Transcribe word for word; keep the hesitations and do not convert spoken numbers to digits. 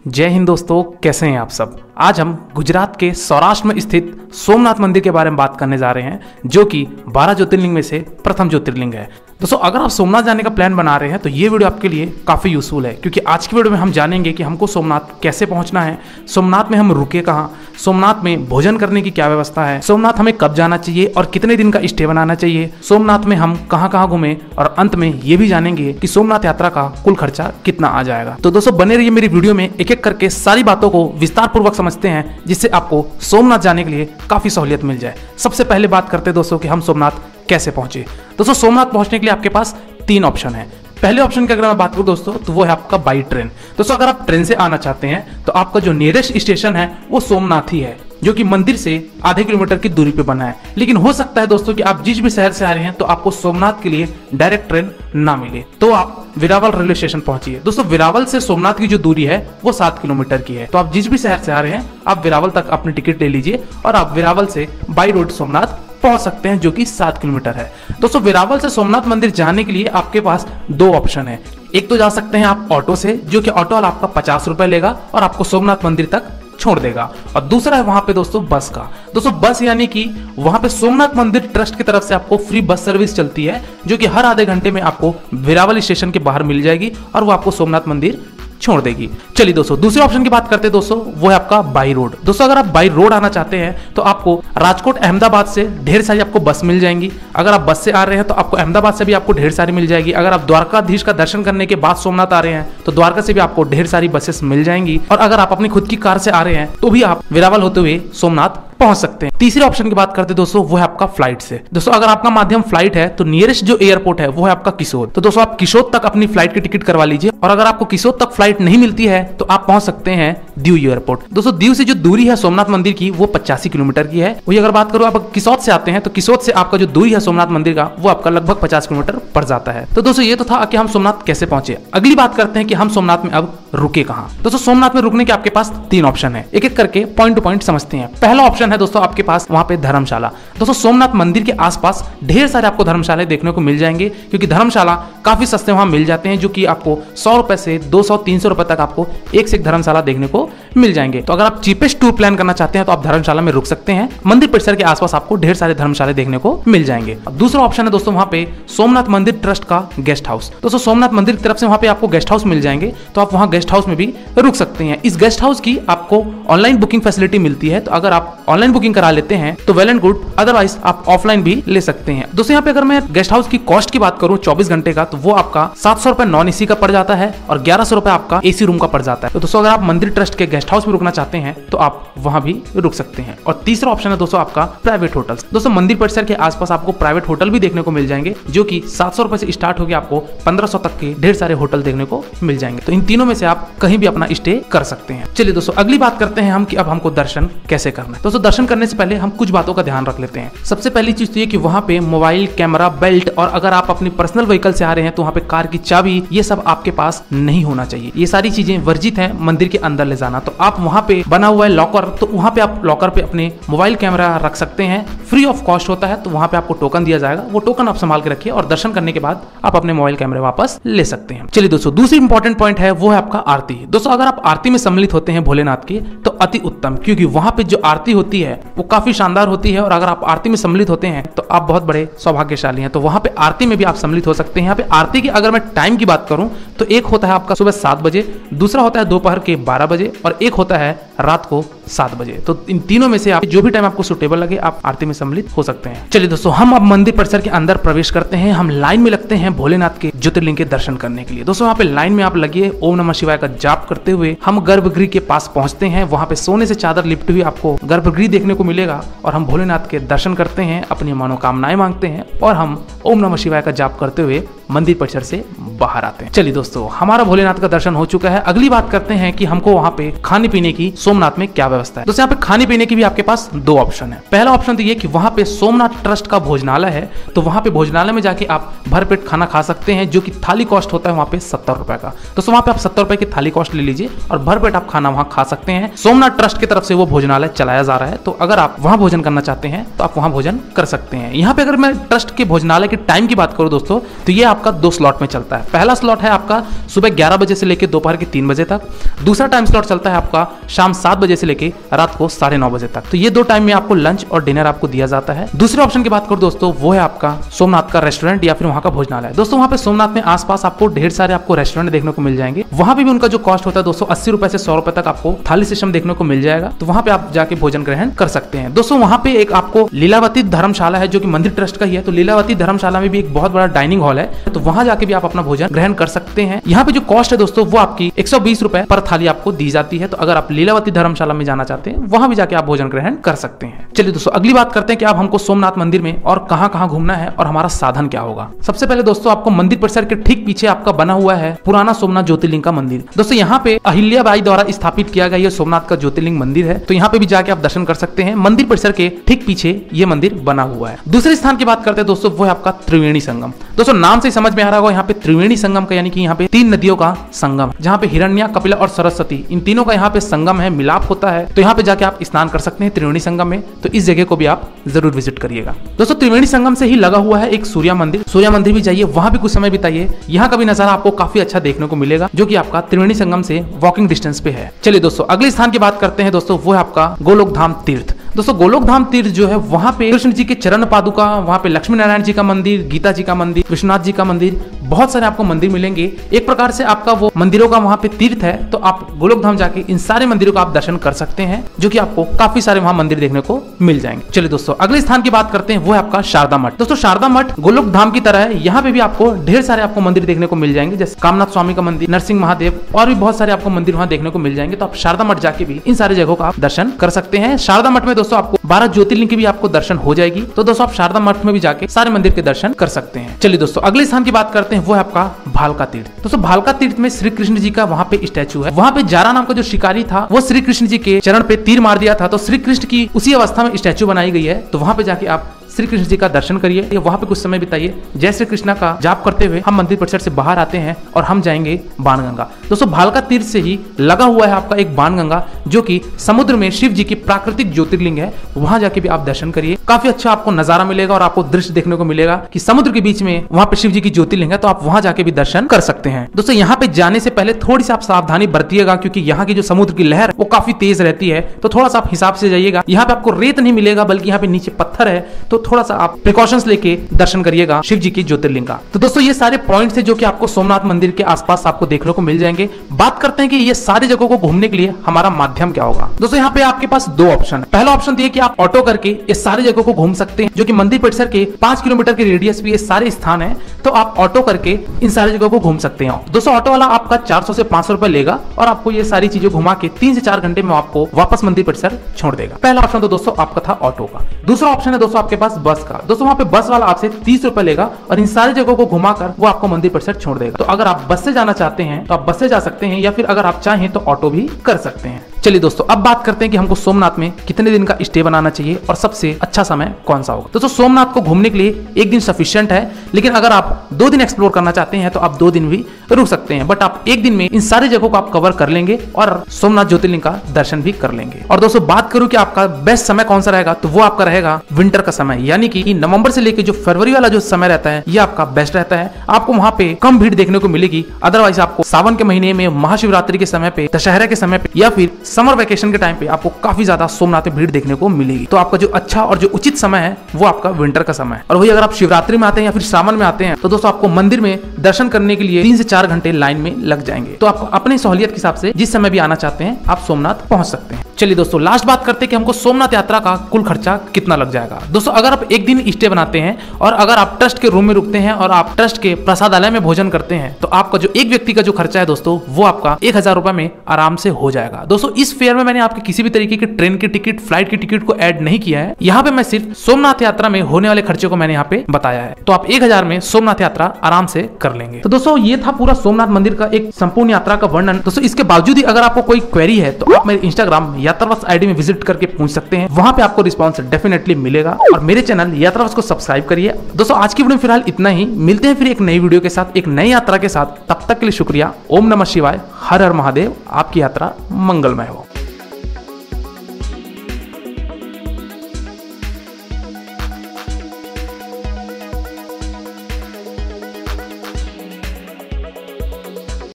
जय हिंद दोस्तों, कैसे हैं आप सब। आज हम गुजरात के सौराष्ट्र में स्थित सोमनाथ मंदिर के बारे में बात करने जा रहे हैं, जो कि बारह ज्योतिर्लिंग में से प्रथम ज्योतिर्लिंग है। दोस्तों, अगर आप सोमनाथ जाने का प्लान बना रहे हैं तो ये वीडियो आपके लिए काफ़ी यूजफुल है, क्योंकि आज की वीडियो में हम जानेंगे कि हमको सोमनाथ कैसे पहुंचना है, सोमनाथ में हम रुके कहाँ, सोमनाथ में भोजन करने की क्या व्यवस्था है, सोमनाथ हमें कब जाना चाहिए और कितने दिन का स्टे बनाना चाहिए, सोमनाथ में हम कहाँ कहाँ घूमे, और अंत में ये भी जानेंगे कि सोमनाथ यात्रा का कुल खर्चा कितना आ जाएगा। तो दोस्तों बने रहिए मेरी वीडियो में, एक एक करके सारी बातों को विस्तार पूर्वक समझते हैं, जिससे आपको सोमनाथ जाने के लिए काफी सहूलियत मिल जाए। सबसे पहले बात करते हैं दोस्तों कि हम सोमनाथ कैसे पहुंचे। दोस्तों, सोमनाथ पहुंचने के लिए आपके पास तीन ऑप्शन है। पहले ऑप्शन की अगर मैं बात करूं दोस्तों, तो वो है आपका बाई ट्रेन। दोस्तों, अगर आप ट्रेन से आना चाहते हैं तो आपका जो नियरेस्ट स्टेशन है वो सोमनाथ ही है, जो कि मंदिर से आधे किलोमीटर की दूरी पे बना है। लेकिन हो सकता है दोस्तों कि आप जिस भी शहर से आ रहे हैं तो आपको सोमनाथ के लिए डायरेक्ट ट्रेन ना मिले, तो आप वेरावल रेलवे स्टेशन पहुंचिए। दोस्तों, वेरावल से सोमनाथ की जो दूरी है वो सात किलोमीटर की है, तो आप जिस भी शहर से आ रहे हैं आप वेरावल तक अपनी टिकट ले लीजिए और आप वेरावल से बाई रोड सोमनाथ पहुंच सकते हैं, जो कि सात किलोमीटर है। दोस्तों, वेरावल से सोमनाथ मंदिर जाने के लिए आपके पास दो ऑप्शन है। एक तो जा सकते हैं आप ऑटो से, जो कि ऑटो वाला आपका पचास रुपए लेगा और आपको सोमनाथ मंदिर तक छोड़ देगा, और दूसरा है वहां पे दोस्तों बस का। दोस्तों, बस यानी कि वहां पे सोमनाथ मंदिर ट्रस्ट की तरफ से आपको फ्री बस सर्विस चलती है, जो कि हर आधे घंटे में आपको वेरावल स्टेशन के बाहर मिल जाएगी और वो आपको सोमनाथ मंदिर छोड़ देगी। चलिए दोस्तों, दूसरे ऑप्शन की बात करते हैं दोस्तों, वो है आपका बाई रोड। दोस्तों, अगर आप बाई रोड आना चाहते हैं तो आपको राजकोट अहमदाबाद से ढेर सारी आपको बस मिल जाएंगी। अगर आप बस से आ रहे हैं तो आपको अहमदाबाद से भी आपको ढेर सारी मिल जाएगी। अगर आप द्वारकाधीश का दर्शन करने के बाद सोमनाथ आ रहे हैं तो द्वारका से भी आपको ढेर सारी बसेस मिल जाएंगी, और अगर आप अपनी खुद की कार से आ रहे हैं तो भी आप वेरावल होते हुए सोमनाथ पहुंच सकते हैं। तीसरे ऑप्शन की बात करते हैं दोस्तों, वो है आपका फ्लाइट से। दोस्तों, अगर आपका माध्यम फ्लाइट है तो नियरेस्ट जो एयरपोर्ट है वो है आपका किशोर। तो दोस्तों, आप किशोर तक अपनी फ्लाइट की टिकट करवा लीजिए, और अगर आपको किशोर तक फ्लाइट नहीं मिलती है तो आप पहुंच सकते हैं दीव एयरपोर्ट। दोस्तों, दीव से जो दूरी है सोमनाथ मंदिर की वो पचासी किलोमीटर की है। वही अगर बात करूं आप किशोर से आते हैं तो किशोर से आपका जो दूरी है सोमनाथ मंदिर का वो आपका लगभग पचास किलोमीटर पड़ जाता है। तो दोस्तों, ये तो था कि हम सोमनाथ कैसे पहुंचे। अगली बात करते हैं कि हम सोमनाथ में अब रुके कहां। दोस्तों, सोमनाथ में रुकने के आपके पास तीन ऑप्शन है, एक एक करके पॉइंट टू पॉइंट समझते हैं। पहला ऑप्शन है दोस्तों आपके पास वहां पे धर्मशाला। दोस्तों, सोमनाथ मंदिर के आसपास ढेर सारे आपको धर्मशाला देखने को मिल जाएंगे, क्योंकि धर्मशाला काफी सस्ते वहां मिल जाते हैं, जो कि आपको सौ रुपए से दो सौ तीन सौ रुपए तक आपको एक से एक धर्मशाला देखने को मिल जाएंगे। तो अगर आप चीपेस्ट टूर प्लान करना चाहते हैं तो आप धर्मशाला में रुक सकते हैं। मंदिर परिसर के आसपास आपको ढेर सारे धर्मशाला देखने को मिल जाएंगे। दूसरा ऑप्शन है दोस्तों वहां पे सोमनाथ मंदिर ट्रस्ट का गेस्ट हाउस। दोस्तों, सोमनाथ मंदिर की तरफ से वहां पे आपको गेस्ट हाउस मिल जाएंगे, तो आप वहां गेस्ट हाउस में भी रुक सकते हैं। इस गेस्ट हाउस की आपको ऑनलाइन बुकिंग फैसिलिटी मिलती है, तो अगर आप ऑनलाइन बुकिंग करा लेते हैं तो वेल एंड गुड, अदरवाइज आप ऑफलाइन भी ले सकते हैं। दोस्तों, यहाँ पे अगर मैं गेस्ट हाउस की कॉस्ट की बात करूं चौबीस घंटे का, तो वो आपका सात सौ रुपए नॉन एसी का पड़ जाता है और ग्यारह सौ रुपए आपका एसी रूम का पड़ जाता है। तो दोस्तों, अगर आप मंदिर ट्रस्ट के गेस्ट हाउस में रुकना चाहते हैं तो आप वहां भी रुक सकते हैं। और तीसरा ऑप्शन है दोस्तों आपका प्राइवेट होटल। दोस्तों, मंदिर परिसर के आसपास आपको प्राइवेट होटल भी देखने को मिल जाएंगे, जो कि सात सौ रुपए से स्टार्ट होकर आपको पंद्रह सौ तक के ढेर सारे होटल देखने को मिल जाएंगे। तो इन तीनों में से आप कहीं भी अपना स्टे कर सकते हैं। चलिए दोस्तों, अगली बात करते हैं हम कि अब हमको दर्शन कैसे करना है। दोस्तों, दर्शन करने से पहले हम कुछ बातों का ध्यान रख लेते हैं। सबसे पहली चीज तो ये कि वहां पे मोबाइल, कैमरा, बेल्ट, और अगर आप अपनी पर्सनल व्हीकल से आ रहे हैं तो वहां पे कार की चाबी, ये सब आपके पास नहीं होना चाहिए। ये सारी चीजें वर्जित हैं मंदिर के अंदर ले जाना। तो आप वहां पे बना हुआ है लॉकर, तो वहां पे आप लॉकर पे अपने मोबाइल, कैमरा रख सकते हैं। फ्री ऑफ कॉस्ट होता है, तो वहां पे आपको टोकन दिया जाएगा, वो टोकन आप संभाल के रखिए और दर्शन करने के बाद आप अपने मोबाइल, कैमरे वापस ले सकते हैं। चलिए दोस्तों, दूसरी इंपॉर्टेंट पॉइंट है वो है आपका आरती। दोस्तों, अगर आप आरती में सम्मिलित होते हैं भोलेनाथ की तो अति उत्तम, क्योंकि वहां पे जो आरती होती है वो काफी शानदार होती है, और अगर आप आरती में सम्मिलित होते हैं तो आप बहुत बड़े सौभाग्यशाली हैं। तो वहां पे आरती में भी आप सम्मिलित हो सकते हैं। यहाँ पे आरती की अगर मैं टाइम की बात करूं तो एक होता है आपका सुबह सात बजे, दूसरा होता है दोपहर के बारह बजे, और एक होता है रात को सात बजे। तो इन तीनों में से आप जो भी टाइम आपको सुटेबल लगे आप आरती में सम्मिलित हो सकते हैं। चलिए दोस्तों, हम अब मंदिर परिसर के अंदर प्रवेश करते हैं। हम लाइन में लगते हैं भोलेनाथ के ज्योतिर्लिंग के दर्शन करने के लिए। दोस्तों, वहाँ पे लाइन में आप लगिए, ओम नमः शिवाय का जाप करते हुए हम गर्भगृह के पास पहुंचते हैं। वहां पे सोने से चादर लिपटी हुई आपको गर्भगृह देखने को मिलेगा, और हम भोलेनाथ के दर्शन करते हैं, अपनी मनोकामनाएं मांगते हैं, और हम ओम नमः शिवाय का जाप करते हुए मंदिर परिसर से बाहर आते हैं। चलिए दोस्तों, हमारा भोलेनाथ का दर्शन हो चुका है। अगली बात करते हैं कि हमको वहाँ पे खाने पीने की सोमनाथ में क्या व्यवस्था है। दोस्तों, यहाँ पे खाने पीने की भी आपके पास दो ऑप्शन है। पहला ऑप्शन तो ये कि वहाँ पे सोमनाथ ट्रस्ट का भोजनालय है, तो वहाँ पे भोजनालय में जाके आप भरपेट खाना खा सकते हैं, जो कि थाली कॉस्ट होता है वहाँ पे सत्तर रुपए का। दोस्तों, वहाँ पे आप सत्तर रुपए की थाली कॉस्ट ले लीजिए और भरपेट आप खाना वहाँ खा सकते हैं। सोमनाथ ट्रस्ट की तरफ से वो भोजनालय चलाया जा रहा है, तो अगर आप वहाँ भोजन करना चाहते हैं तो आप वहाँ भोजन कर सकते हैं। यहाँ पे अगर मैं ट्रस्ट के भोजनालय के टाइम की बात करूँ दोस्तों, तो ये आप आपका दो स्लॉट में चलता है। पहला स्लॉट है आपका सुबह ग्यारह बजे से लेकर दोपहर के तीन बजे तक, दूसरा टाइम स्लॉट चलता है आपका शाम सात बजे से लेकर रात को साढ़े नौ बजे तक। तो ये दो टाइम में आपको लंच और डिनर आपको दिया जाता है। दूसरे ऑप्शन की बात करो दोस्तों, वो है आपका सोमनाथ का रेस्टोरेंट या फिर वहां का भोजनालय। दोस्तों वहां पे सोमनाथ में आसपास आपको ढेर सारे आपको रेस्टोरेंट देखने को मिल जाएंगे। वहां पे भी उनका जो कॉस्ट होता है दोस्तों अस्सी रुपए से सौ रुपए तक आपको थाली सिस्टम देखने को मिल जाएगा। तो वहां पे आप जाके भोजन ग्रहण कर सकते हैं। दोस्तों वहां पे एक आपको लीलावती धर्मशाला है जो कि मंदिर ट्रस्ट का ही है। तो लीलावती धर्मशाला में भी एक बहुत बड़ा डाइनिंग हॉल है, तो वहां जाके भी आप अपना भोजन ग्रहण कर सकते हैं। यहाँ पे जो कॉस्ट है दोस्तों वो आपकी एक सौ बीस रुपए पर थाली आपको दी जाती है। तो अगर आप लीलावती धर्मशाला में जाना चाहते हैं वहां भी जाके आप भोजन ग्रहण कर सकते हैं। चलिए दोस्तों अगली बात करते हैं कि आप हमको सोमनाथ मंदिर में और कहां कहां घूमना है और हमारा साधन क्या होगा। सबसे पहले दोस्तों आपको मंदिर परिसर के ठीक पीछे आपका बना हुआ है पुराना सोमनाथ ज्योतिर्लिंग का मंदिर। दोस्तों यहाँ पे अहिल्याबाई द्वारा स्थापित किया गया ये सोमनाथ का ज्योतिर्लिंग मंदिर है। तो यहाँ पे भी जाके आप दर्शन कर सकते हैं। मंदिर परिसर के ठीक पीछे ये मंदिर बना हुआ है। दूसरे स्थान की बात करते हैं दोस्तों वो है आपका त्रिवेणी संगम। दोस्तों नाम से समझ में आ रहा होगा यहाँ पे त्रिवेणी संगम का, यानी कि यहाँ पे तीन नदियों का संगम, जहाँ पे हिरण्या, कपिला और सरस्वती इन तीनों का यहाँ पे संगम है, मिलाप होता है। तो यहाँ पे जाके आप स्नान कर सकते हैं त्रिवेणी संगम में। तो इस जगह को भी आप जरूर विजिट करिएगा। दोस्तों त्रिवेणी संगम से ही लगा हुआ है एक सूर्या मंदिर। सूर्या मंदिर भी जाइए, वहां भी कुछ समय बिताइए। यहाँ का भी नजारा आपको काफी अच्छा देखने को मिलेगा जो कि आपका त्रिवेणी संगम से वॉकिंग डिस्टेंस पे है। चलिए दोस्तों अगले स्थान की बात करते हैं दोस्तों, वो है आपका गोलोक धाम तीर्थ। दोस्तों गोलोक धाम तीर्थ जो है वहां पे कृष्ण जी के चरण पादुका, वहां पे लक्ष्मी नारायण जी का मंदिर, गीता जी का मंदिर, विश्वनाथ जी का मंदिर, बहुत सारे आपको मंदिर मिलेंगे। एक प्रकार से आपका वो मंदिरों का वहां पे तीर्थ है। तो आप गोलोक धाम जाके इन सारे मंदिरों का आप दर्शन कर सकते हैं, जो कि आपको काफी सारे वहां मंदिर देखने को मिल जाएंगे। चलिए दोस्तों अगले स्थान की बात करते हैं, वो है आपका शारदा मठ। दोस्तों शारदा मठ गोलोक धाम की तरह है, यहाँ पे भी आपको ढेर सारे आपको मंदिर देखने को मिल जाएंगे, जैसे कामनाथ स्वामी का मंदिर, नरसिंह महादेव और भी बहुत सारे आपको मंदिर वहां देखने को मिल जाएंगे। तो आप शारदा मठ जाके भी इन सारे जगहों का आप दर्शन कर सकते हैं। शारदा मठ में दोस्तों आपको बारह ज्योतिर्लिंग की भी आपको दर्शन हो जाएगी। तो दोस्तों आप शारदा मठ में भी जाके सारे मंदिर के दर्शन कर सकते हैं। चलिए दोस्तों अगले स्थान की बात करते हैं, वो है आपका भालका तीर्थ। दोस्तों भालका तीर्थ में श्री कृष्ण जी का वहां पे स्टैचू है। वहां पे जारा नाम का जो शिकारी था वो श्री कृष्ण जी के चरण पे तीर मार दिया था, तो श्री कृष्ण की उसी अवस्था में स्टैचू बनाई गई है। तो वहां पे जाके आप श्री कृष्ण जी का दर्शन करिए, वहां पे कुछ समय बिताइए। जय श्री कृष्णा का जाप करते हुए हम मंदिर परिसर से बाहर आते हैं और हम जाएंगे बाणगंगा। दोस्तों भालका तीर्थ से ही लगा हुआ है आपका एक बाणगंगा, जो कि समुद्र में शिव जी की प्राकृतिक ज्योतिर्लिंग है। वहां जाके भी आप दर्शन करिए, काफी अच्छा आपको नजारा मिलेगा और आपको दृश्य देखने को मिलेगा कि समुद्र के बीच में वहां पे शिव जी की ज्योतिर्लिंग है। तो आप वहां जाके भी दर्शन कर सकते हैं। दोस्तों यहाँ पे जाने से पहले थोड़ी सी आप सावधानी बरतिएगा, क्योंकि यहाँ की जो समुद्र की लहर वो काफी तेज रहती है। तो थोड़ा सा आप हिसाब से जाइएगा। यहाँ पे आपको रेत नहीं मिलेगा, बल्कि यहाँ पे नीचे पत्थर है। तो थोड़ा सा आप प्रिकॉशंस लेके दर्शन करिएगा शिव जी की ज्योतिर्लिंग का। तो दोस्तों ये सारे पॉइंट्स है जो कि आपको सोमनाथ मंदिर के आसपास आपको देखने को मिल जाएंगे। बात करते हैं कि ये सारी जगहों को घूमने के लिए हमारा माध्यम क्या होगा। दोस्तों यहाँ पे आपके पास दो ऑप्शन है। पहला ऑप्शन ये कि आप ऑटो करके ये सारी जगहों को घूम सकते हैं, जो कि मंदिर परिसर के पांच किलोमीटर के रेडियस पे ये सारे स्थान है। तो आप ऑटो करके इन सारी जगहों को घूम सकते हैं। दोस्तों ऑटो वाला आपका चार सौ से पांच सौ रुपए लेगा और आपको ये सारी चीजें घुमा के तीन से चार घंटे में आपको वापस मंदिर परिसर छोड़ देगा। पहला ऑप्शन तो दोस्तों आपका था ऑटो का। दूसरा ऑप्शन है दोस्तों आपके पास बस का। दोस्तों वहाँ पे बस वाला आपसे तीस रुपए लेगा और इन सारी जगहों को घुमाकर वो आपको मंदिर परिसर छोड़ देगा। तो अगर आप बस से जाना चाहते हैं तो आप बस से जा सकते हैं, या फिर अगर आप चाहें तो ऑटो भी कर सकते हैं। चलिए दोस्तों अब बात करते हैं कि हमको सोमनाथ में कितने दिन का स्टे बनाना चाहिए और सबसे अच्छा समय कौन सा होगा। दोस्तों सोमनाथ को घूमने के लिए एक दिन सफिशिएंट है, लेकिन अगर आप दो दिन एक्सप्लोर करना चाहते हैं तो आप दो दिन भी रुक सकते हैं। बट आप एक दिन में इन सारी जगहों को आप कवर कर लेंगे और सोमनाथ ज्योतिर्लिंग का दर्शन भी कर लेंगे। और दोस्तों बात करूं कि आपका बेस्ट समय कौन सा रहेगा, तो वो आपका रहेगा विंटर का समय, यानी कि नवंबर से लेकर जो फरवरी वाला जो समय रहता है ये आपका बेस्ट रहता है। आपको वहां पे कम भीड़ देखने को मिलेगी। अदरवाइज आपको सावन के महीने में, महाशिवरात्रि के समय पे, दशहरा के समय पे या फिर समर वेकेशन के टाइम पे आपको काफी ज्यादा सोमनाथ में भीड़ देखने को मिलेगी। तो आपका जो अच्छा और जो उचित समय है वो आपका विंटर का समय है। और वही अगर आप शिवरात्रि में आते हैं या फिर सावन में आते हैं तो दोस्तों आपको मंदिर में दर्शन करने के लिए तीन से चार घंटे लाइन में लग जाएंगे। तो आपको अपनी सहूलियत के हिसाब से जिस समय भी आना चाहते हैं आप सोमनाथ पहुंच सकते हैं। चलिए दोस्तों लास्ट बात करते हैं कि हमको सोमनाथ यात्रा का कुल खर्चा कितना लग जाएगा। दोस्तों अगर आप एक दिन स्टे बनाते हैं और अगर आप ट्रस्ट के रूम में रुकते हैं और आप ट्रस्ट के प्रसादालय में भोजन करते हैं तो आपका जो एक व्यक्ति का जो खर्चा है दोस्तों वो आपका एक हजार रुपए में आराम से हो जाएगा। दोस्तों इस फेयर में मैंने आपके किसी भी तरीके की ट्रेन की टिकट, फ्लाइट की टिकट को ऐड नहीं किया है। यहाँ पे मैं सिर्फ सोमनाथ यात्रा में होने वाले खर्चे को मैंने यहाँ पे बताया है। तो आप एक हजार में सोमनाथ यात्रा आराम से कर लेंगे। तो दोस्तों ये था पूरा सोमनाथ मंदिर का एक संपूर्ण यात्रा का वर्णन। दोस्तों इसके बावजूद ही अगर आपको कोई क्वेरी है तो आप मेरे इंस्टाग्राम यात्रावश आईडी में विजिट करके पूछ सकते हैं। वहां पे आपको रिस्पॉन्स डेफिनेटली मिलेगा। और मेरे चैनल यात्रावश को सब्सक्राइब करिए। दोस्तों आज की वीडियो में फिलहाल इतना ही। मिलते हैं फिर एक नई वीडियो के साथ, एक नई यात्रा के साथ। तब तक के लिए शुक्रिया। ओम नमः शिवाय, हर हर महादेव। आपकी यात्रा मंगलमय हो।